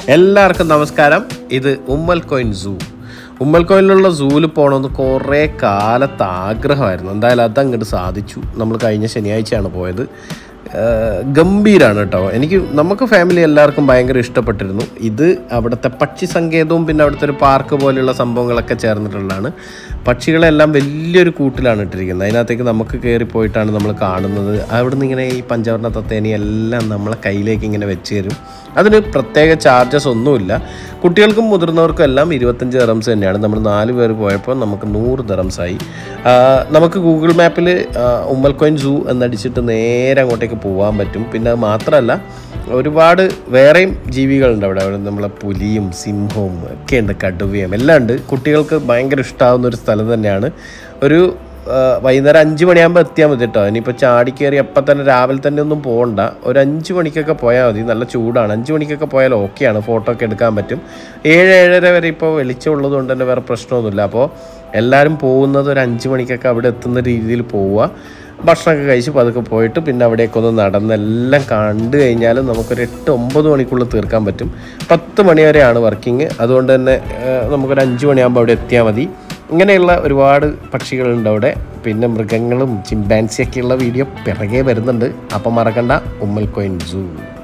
എല്ലാവർക്കും നമസ്കാരം. ഇത് ഉമ്മൽക്കോയിൻ സൂ. ഉമ്മൽക്കോയിലുള്ള സൂവിൽ പോകണമെന്ന് കുറേ കാലത്ത് ആഗ്രഹമായിരുന്നു. എന്തായാലും അതങ്ങോട്ട് സാധിച്ചു. നമ്മൾ കഴിഞ്ഞ ശനിയാഴ്ചയാണ് പോയത്. ഗംഭീരമാണ് കേട്ടോ. നമുക്ക് ഫാമിലി എല്ലാവർക്കും ഭയങ്കര ഇഷ്ടപ്പെട്ടിരുന്നു. ഇത് അവിടുത്തെ പക്ഷി സങ്കേതവും പിന്നെ അവിടുത്തെ ഒരു പാർക്ക് പോലെയുള്ള സംഭവങ്ങളൊക്കെ ചേർന്നിട്ടുള്ളതാണ്. പക്ഷികളെല്ലാം വലിയൊരു കൂട്ടിലാണ് ഇട്ടിരിക്കുന്നത്. അതിനകത്തേക്ക് നമുക്ക് കയറി പോയിട്ടാണ് നമ്മൾ കാണുന്നത്. അവിടുന്ന് ഇങ്ങനെ ഈ പഞ്ചവർണ്ണ തത്തേനി എല്ലാം നമ്മളെ കയ്യിലേക്ക് ഇങ്ങനെ വെച്ച് തരും. അതിന് പ്രത്യേക ചാർജസ് ഒന്നുമില്ല. കുട്ടികൾക്കും മുതിർന്നവർക്കും എല്ലാം 25 ദിറംസ് തന്നെയാണ്. നമ്മൾ 4 പേർ പോയപ്പോൾ നമുക്ക് 100 ദിറംസായി. നമുക്ക് ഗൂഗിൾ മാപ്പിൽ ഉമ്മൽക്കോയിൻ സൂ എന്നടിച്ചിട്ട് നേരെ അങ്ങോട്ടേക്ക് പോകാൻ പറ്റും. പിന്നെ മാത്രമല്ല, ഒരുപാട് വേറെയും ജീവികളുണ്ട് അവിടെ. നമ്മളെ പുലിയും സിംഹവും ഒക്കെ ഉണ്ട്, കടുവയും എല്ലാം ഉണ്ട്. കുട്ടികൾക്ക് ഭയങ്കര ഇഷ്ടമാവുന്ന ഒരു സ്ഥലം തന്നെയാണ്. വൈകുന്നേരം 5 മണിയാകുമ്പോൾ എത്തിയാൽ മതി കേട്ടോ. ഇനിയിപ്പോൾ ചാടിക്കയറി അപ്പം തന്നെ രാവിലെ തന്നെ ഒന്നും പോകണ്ട. ഒരു 5 മണിക്കൊക്കെ പോയാൽ മതി. നല്ല ചൂടാണ്. 5 മണിക്കൊക്കെ പോയാൽ ഓക്കെയാണ്, ഫോട്ടോ ഒക്കെ എടുക്കാൻ പറ്റും. 7-7:30 വരെ ഇപ്പോൾ വെളിച്ചമുള്ളത് കൊണ്ട് തന്നെ വേറെ പ്രശ്നമൊന്നുമില്ല. അപ്പോൾ എല്ലാവരും പോകുന്നത് ഒരു 5 മണിക്കൊക്കെ അവിടെ എത്തുന്ന രീതിയിൽ പോവുക. ഭക്ഷണമൊക്കെ കഴിച്ച് പതുക്കെ പോയിട്ട് പിന്നെ അവിടേക്കൊന്ന് നടന്നെല്ലാം കണ്ടു കഴിഞ്ഞാൽ നമുക്കൊരു 8-9 മണിക്കുള്ളിൽ തീർക്കാൻ പറ്റും. 10 മണി വരെയാണ് വർക്കിംഗ്. അതുകൊണ്ട് തന്നെ നമുക്കൊരു 5 മണിയാകുമ്പോൾ അവിടെ എത്തിയാൽ മതി. ഇങ്ങനെയുള്ള ഒരുപാട് പക്ഷികളുണ്ട് അവിടെ. പിന്നെ മൃഗങ്ങളും ചിമ്പാൻസിയൊക്കെയുള്ള വീഡിയോ പിറകെ വരുന്നുണ്ട്. അപ്പം മറക്കണ്ട, ഉമ്മൽക്കോയിൻ സൂ.